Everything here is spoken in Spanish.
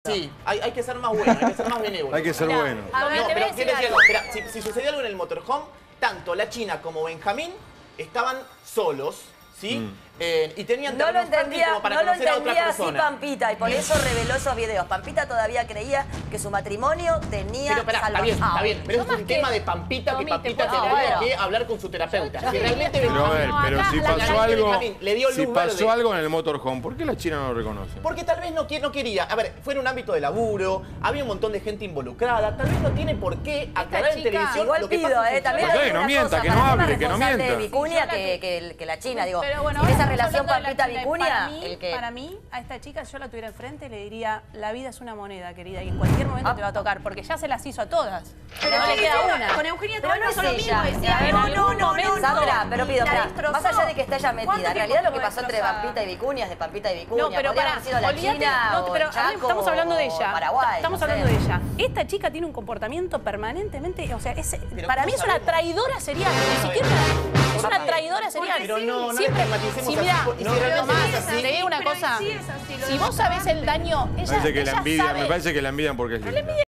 Sí, hay que ser más bueno, hay que ser más benévolo. Hay que ser bueno. No, pero quiero decir algo. Espera, si sucedió algo en el motorhome, tanto la China como Benjamín estaban solos, ¿sí? Y tenían No lo termos táctiles entendía, como para no lo conocer a otra entendía así persona. Pampita y por eso reveló esos videos. Pampita todavía creía que su matrimonio tenía Pero espera, está bien, pero es un tema de Pampita que Pampita tendría que hablar con su terapeuta. Si realmente Pero a ver, pero si pasó algo, le dio luz verde. algo en el motorhome, ¿por qué la China no lo reconoce? Porque tal vez no quería. A ver, fue en un ámbito de laburo, había un montón de gente involucrada, tal vez no tiene por qué aclarar en televisión igual lo que pido, pasa en su también casa. hay no una mienta, cosa, que para no mí hable, más que no responsable mienta. de Vicuña que la China, digo. Pero bueno, en esa ahora relación estamos hablando de la Pampita-Vicuña, China. Para mí, a esta chica, si yo la tuviera enfrente, le diría, la vida es una moneda, querida, y en cualquier momento te va a tocar, porque ya se las hizo a todas. Pero no le queda una. Con Eugenia Pero Tobal no pasó es lo mismo. ella. Decía, no. Sandra, pero pido, la pará, destrozó. más allá de que esté ella metida, ¿Cuánto en realidad lo que tiempo pasó entre destrozada? Pampita y Vicuña es de Pampita y Vicuña. No, pero podría para, haber sido la olvídate, China no, o pero el Chaco estamos hablando de o ella. Paraguay. Estamos no sé. hablando de ella. Esta chica tiene un comportamiento permanentemente, o sea, para mí es una traidora serial. Ni siquiera es una traidora serial. Pero no siempre. estigmaticemos Si así, mira, y si realmente Tomás, es así. te digo una cosa. Sí es así, Si vos sabés el daño, ella Me parece que la sabe. envidian porque es linda.